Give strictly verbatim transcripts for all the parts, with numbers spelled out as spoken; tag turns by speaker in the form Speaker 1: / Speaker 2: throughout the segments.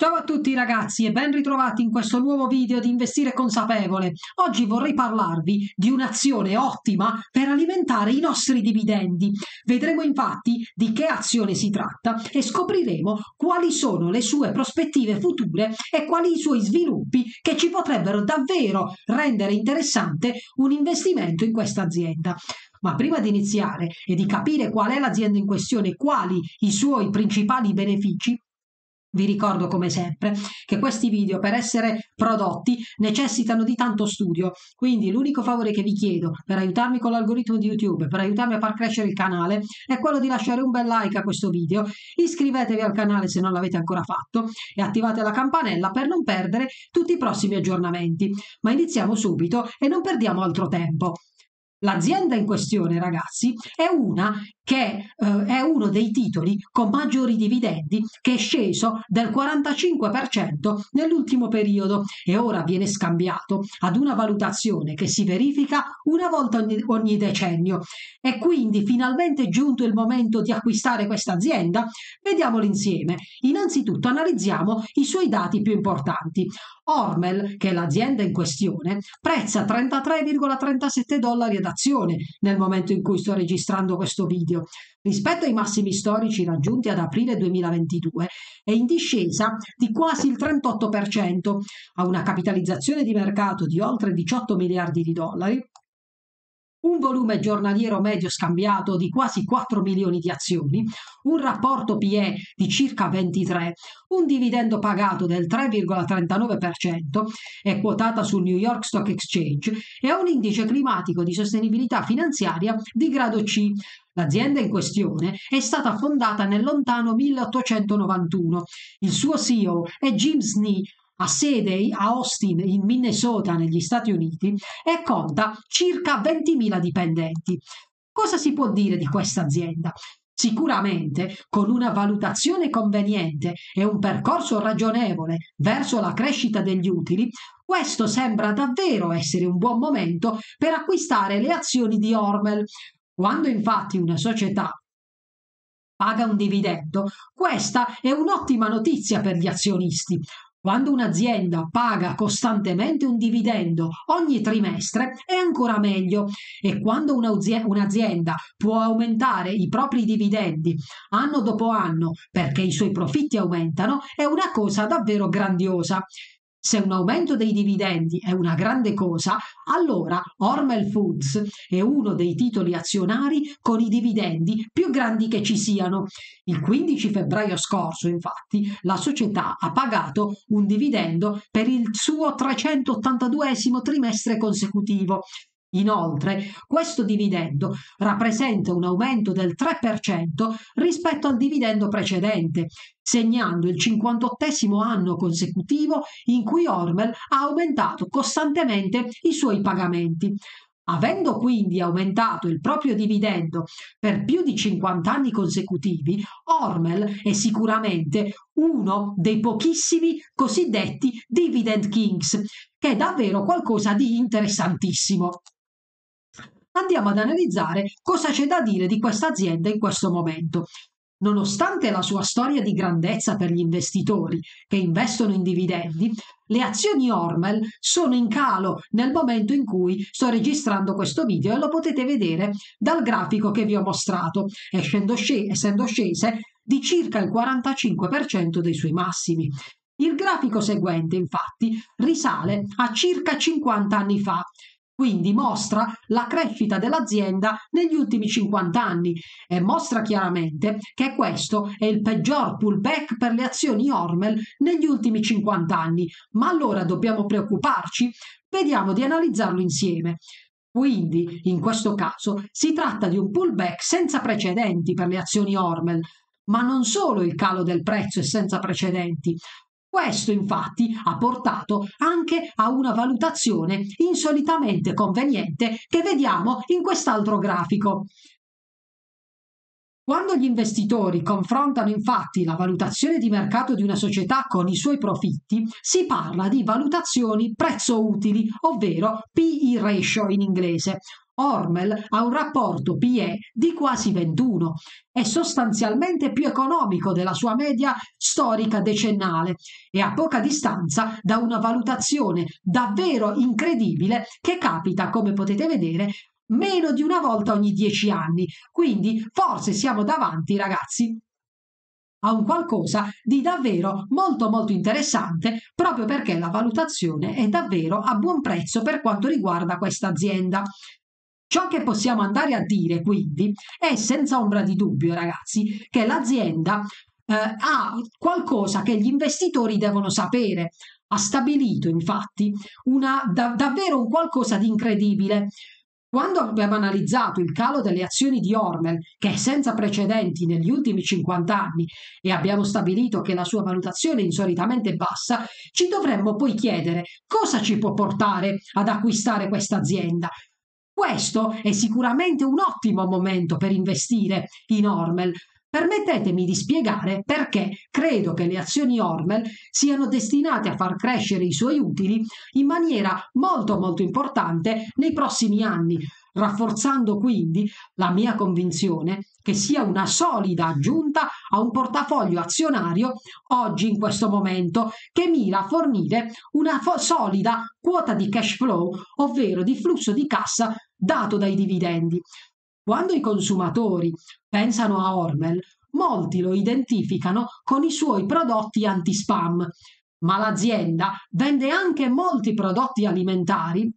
Speaker 1: Ciao a tutti ragazzi e ben ritrovati in questo nuovo video di Investire Consapevole. Oggi vorrei parlarvi di un'azione ottima per alimentare i nostri dividendi. Vedremo infatti di che azione si tratta e scopriremo quali sono le sue prospettive future e quali i suoi sviluppi che ci potrebbero davvero rendere interessante un investimento in questa azienda. Ma prima di iniziare e di capire qual è l'azienda in questione e quali i suoi principali benefici, vi ricordo come sempre che questi video per essere prodotti necessitano di tanto studio, quindi l'unico favore che vi chiedo per aiutarmi con l'algoritmo di YouTube, per aiutarmi a far crescere il canale, è quello di lasciare un bel like a questo video, iscrivetevi al canale se non l'avete ancora fatto e attivate la campanella per non perdere tutti i prossimi aggiornamenti. Ma iniziamo subito e non perdiamo altro tempo. L'azienda in questione, ragazzi, è una che eh, è uno dei titoli con maggiori dividendi che è sceso del quarantacinque per cento nell'ultimo periodo e ora viene scambiato ad una valutazione che si verifica una volta ogni, ogni decennio. E quindi finalmente è giunto il momento di acquistare questa azienda? Vediamolo insieme. Innanzitutto analizziamo i suoi dati più importanti. Hormel, che è l'azienda in questione, prezza trentatré virgola trentasette dollari ad azione nel momento in cui sto registrando questo video. Rispetto ai massimi storici raggiunti ad aprile duemilaventidue è in discesa di quasi il trentotto per cento, ha una capitalizzazione di mercato di oltre diciotto miliardi di dollari, un volume giornaliero medio scambiato di quasi quattro milioni di azioni, un rapporto P E di circa ventitré, un dividendo pagato del tre virgola trentanove per cento, è quotata sul New York Stock Exchange e ha un indice climatico di sostenibilità finanziaria di grado C. L'azienda in questione è stata fondata nel lontano milleottocentonovantuno. Il suo C E O è Jim Snee, ha sede a Austin in Minnesota negli Stati Uniti e conta circa ventimila dipendenti. Cosa si può dire di questa azienda? Sicuramente con una valutazione conveniente e un percorso ragionevole verso la crescita degli utili, questo sembra davvero essere un buon momento per acquistare le azioni di Hormel. Quando infatti una società paga un dividendo, questa è un'ottima notizia per gli azionisti. Quando un'azienda paga costantemente un dividendo ogni trimestre è ancora meglio e quando un'azienda può aumentare i propri dividendi anno dopo anno perché i suoi profitti aumentano è una cosa davvero grandiosa. Se un aumento dei dividendi è una grande cosa, allora Hormel Foods è uno dei titoli azionari con i dividendi più grandi che ci siano. Il quindici febbraio scorso, infatti, la società ha pagato un dividendo per il suo trecentottantaduesimo trimestre consecutivo. Inoltre, questo dividendo rappresenta un aumento del tre per cento rispetto al dividendo precedente, segnando il cinquantottesimo anno consecutivo in cui Hormel ha aumentato costantemente i suoi pagamenti. Avendo quindi aumentato il proprio dividendo per più di cinquanta anni consecutivi, Hormel è sicuramente uno dei pochissimi cosiddetti dividend kings, che è davvero qualcosa di interessantissimo. Andiamo ad analizzare cosa c'è da dire di questa azienda in questo momento. Nonostante la sua storia di grandezza per gli investitori che investono in dividendi, le azioni Hormel sono in calo nel momento in cui sto registrando questo video e lo potete vedere dal grafico che vi ho mostrato, essendo scese di circa il quarantacinque per cento dei suoi massimi. Il grafico seguente, infatti, risale a circa cinquanta anni fa. Quindi mostra la crescita dell'azienda negli ultimi cinquanta anni e mostra chiaramente che questo è il peggior pullback per le azioni Hormel negli ultimi cinquanta anni. Ma allora dobbiamo preoccuparci? Vediamo di analizzarlo insieme. Quindi, in questo caso, si tratta di un pullback senza precedenti per le azioni Hormel, ma non solo il calo del prezzo è senza precedenti. Questo infatti ha portato anche a una valutazione insolitamente conveniente che vediamo in quest'altro grafico. Quando gli investitori confrontano infatti la valutazione di mercato di una società con i suoi profitti, si parla di valutazioni prezzo-utili, ovvero P E ratio in inglese. Hormel ha un rapporto P E di quasi ventuno, è sostanzialmente più economico della sua media storica decennale e a poca distanza da una valutazione davvero incredibile che capita, come potete vedere, meno di una volta ogni dieci anni. Quindi forse siamo davanti, ragazzi, a un qualcosa di davvero molto molto interessante, proprio perché la valutazione è davvero a buon prezzo per quanto riguarda questa azienda. Ciò che possiamo andare a dire quindi è senza ombra di dubbio, ragazzi, che l'azienda eh, ha qualcosa che gli investitori devono sapere. Ha stabilito infatti una, da, davvero un qualcosa di incredibile. Quando abbiamo analizzato il calo delle azioni di Hormel, che è senza precedenti negli ultimi cinquanta anni, e abbiamo stabilito che la sua valutazione è insolitamente bassa, ci dovremmo poi chiedere cosa ci può portare ad acquistare questa azienda. Questo è sicuramente un ottimo momento per investire in Hormel. Permettetemi di spiegare perché credo che le azioni Hormel siano destinate a far crescere i suoi utili in maniera molto molto importante nei prossimi anni, rafforzando quindi la mia convinzione che sia una solida aggiunta a un portafoglio azionario oggi in questo momento che mira a fornire una fo- solida quota di cash flow, ovvero di flusso di cassa dato dai dividendi. Quando i consumatori pensano a Hormel, molti lo identificano con i suoi prodotti anti-spam, ma l'azienda vende anche molti prodotti alimentari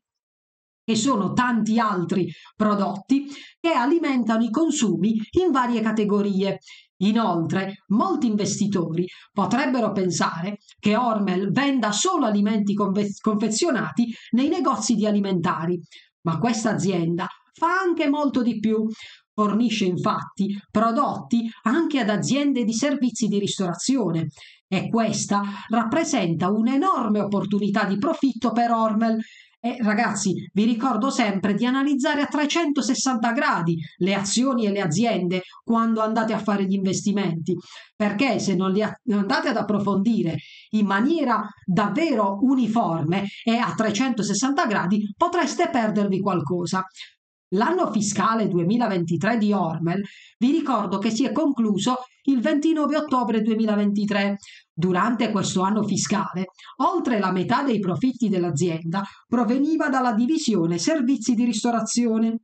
Speaker 1: e sono tanti altri prodotti che alimentano i consumi in varie categorie. Inoltre, molti investitori potrebbero pensare che Hormel venda solo alimenti conve- confezionati nei negozi di alimentari, ma questa azienda fa anche molto di più. Fornisce infatti prodotti anche ad aziende di servizi di ristorazione e questa rappresenta un'enorme opportunità di profitto per Hormel. E ragazzi, vi ricordo sempre di analizzare a trecentosessanta gradi le azioni e le aziende quando andate a fare gli investimenti, perché se non li andate ad approfondire in maniera davvero uniforme e a trecentosessanta gradi potreste perdervi qualcosa. L'anno fiscale duemilaventitré di Hormel vi ricordo che si è concluso il ventinove ottobre duemilaventitré. Durante questo anno fiscale, oltre la metà dei profitti dell'azienda proveniva dalla divisione servizi di ristorazione.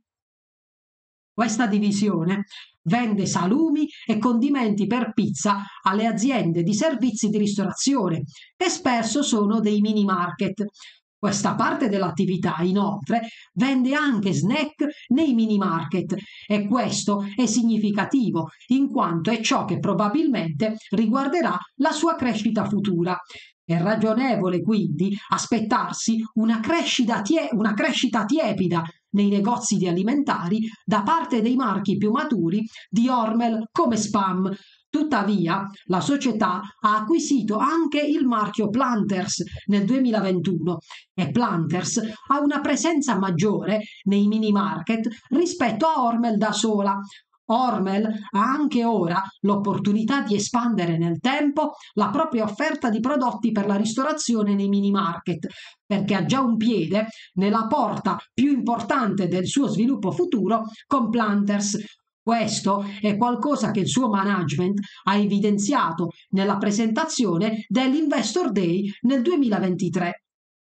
Speaker 1: Questa divisione vende salumi e condimenti per pizza alle aziende di servizi di ristorazione, che spesso sono dei mini market. Questa parte dell'attività, inoltre, vende anche snack nei mini market e questo è significativo in quanto è ciò che probabilmente riguarderà la sua crescita futura. È ragionevole quindi aspettarsi una crescita, tie- una crescita tiepida nei negozi di alimentari da parte dei marchi più maturi di Hormel come Spam. Tuttavia, la società ha acquisito anche il marchio Planters nel duemilaventuno e Planters ha una presenza maggiore nei mini market rispetto a Hormel da sola. Hormel ha anche ora l'opportunità di espandere nel tempo la propria offerta di prodotti per la ristorazione nei mini market, perché ha già un piede nella porta più importante del suo sviluppo futuro con Planters. Questo è qualcosa che il suo management ha evidenziato nella presentazione dell'Investor Day nel duemilaventitré.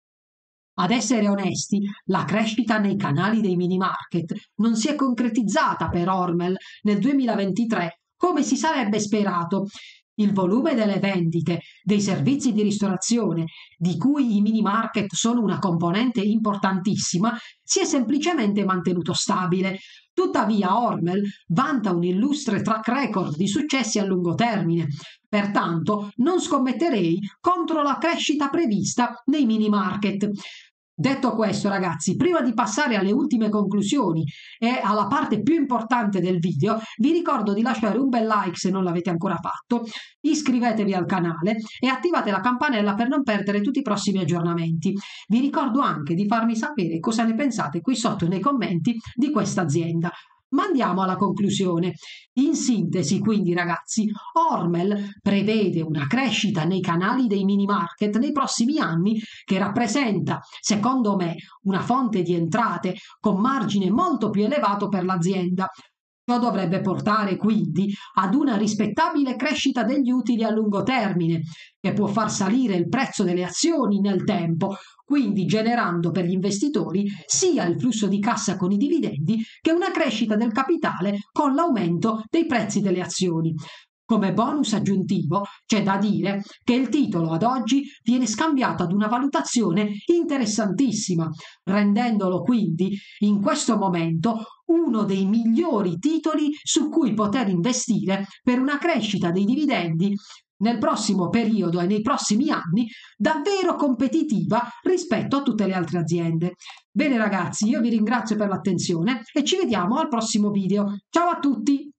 Speaker 1: Ad essere onesti, la crescita nei canali dei mini market non si è concretizzata per Hormel nel duemilaventitré come si sarebbe sperato. Il volume delle vendite dei servizi di ristorazione, di cui i mini market sono una componente importantissima, si è semplicemente mantenuto stabile. Tuttavia Hormel vanta un illustre track record di successi a lungo termine, pertanto non scommetterei contro la crescita prevista nei mini market. Detto questo, ragazzi, prima di passare alle ultime conclusioni e alla parte più importante del video, vi ricordo di lasciare un bel like se non l'avete ancora fatto, iscrivetevi al canale e attivate la campanella per non perdere tutti i prossimi aggiornamenti. Vi ricordo anche di farmi sapere cosa ne pensate qui sotto nei commenti di questa azienda. Ma andiamo alla conclusione. In sintesi, quindi, ragazzi, Hormel prevede una crescita nei canali dei mini market nei prossimi anni che rappresenta, secondo me, una fonte di entrate con margine molto più elevato per l'azienda. Ciò dovrebbe portare quindi ad una rispettabile crescita degli utili a lungo termine, che può far salire il prezzo delle azioni nel tempo, quindi generando per gli investitori sia il flusso di cassa con i dividendi che una crescita del capitale con l'aumento dei prezzi delle azioni. Come bonus aggiuntivo c'è da dire che il titolo ad oggi viene scambiato ad una valutazione interessantissima, rendendolo quindi in questo momento uno dei migliori titoli su cui poter investire per una crescita dei dividendi nel prossimo periodo e nei prossimi anni davvero competitiva rispetto a tutte le altre aziende. Bene ragazzi, io vi ringrazio per l'attenzione e ci vediamo al prossimo video. Ciao a tutti!